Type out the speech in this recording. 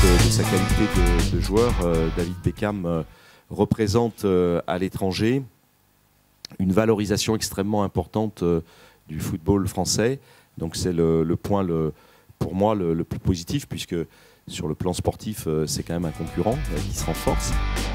de sa qualité de joueur, David Beckham représente à l'étranger une valorisation extrêmement importante du football français. Donc c'est le point, pour moi, le plus positif, puisque sur le plan sportif, c'est quand même un concurrent qui se renforce.